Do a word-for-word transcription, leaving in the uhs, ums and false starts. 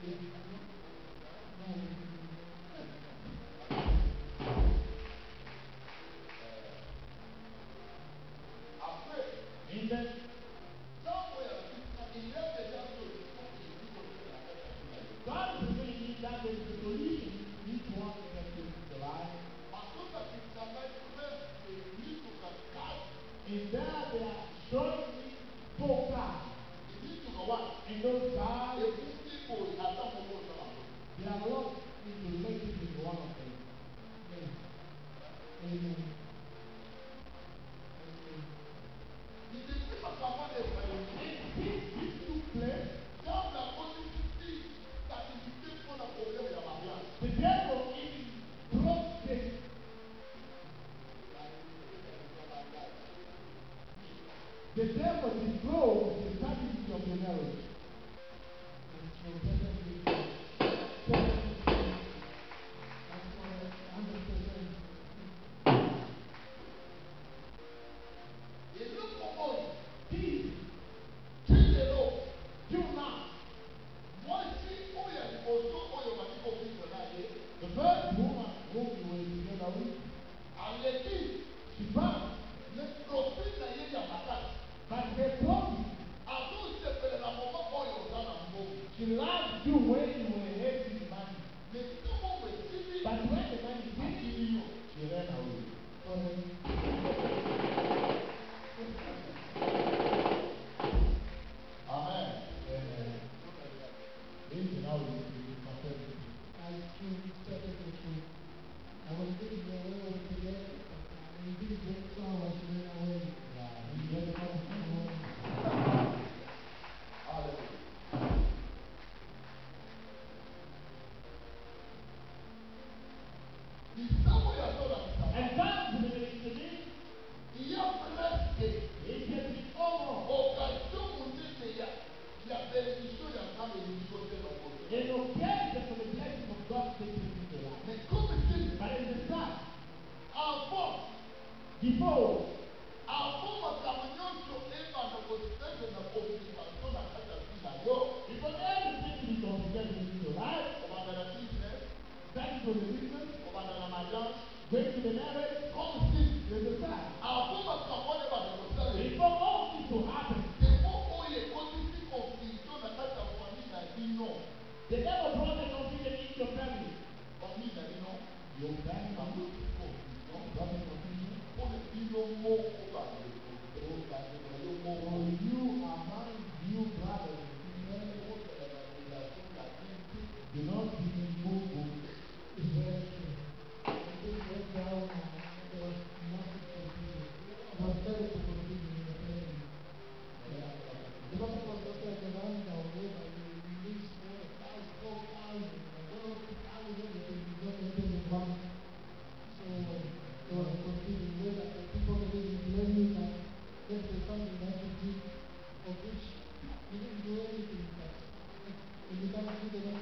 The devil disclosed the strategy of the marriage. The first woman who you were together with, she found, but her profit, she loved you when you were having the money. But when the money came, she ran away. Amen. This is how we prophetic. I was thinking the way over today, and we did a great song, I should run away. Yeah, we just want to come away. Hallelujah. And God will be today. He has blessed it. He can be all. Oh, God, don't you say that? You have been to show your family because they don't want to. It's okay that for the blessing of God takes you into life. But in the start, our form, before, our form of communion to aim at the possession of the so that I can see that yo. Because everything is complicated in your life. About the business, that is for the business. About the mariage, going to the marriage, all the things in the start. Our form of communion about the possession. Before all things will happen. Before all the quantity of the so that I can see that you know. The devil brought the confusion into your family. For me, that you know, your family are not people. Don't brought the confusion. For the people more over the people. For you among you brothers and sisters, do not be moved. It's very true. I think right now, there was massive confusion. It was very confusion in the family. The Bible was not like around our way, but we released more than five, four thousand, and one of the thousand everything is not into the bank. So there was a confusion way that the people can even blame you that there's the something that you did, of which you didn't do anything. But when you come to the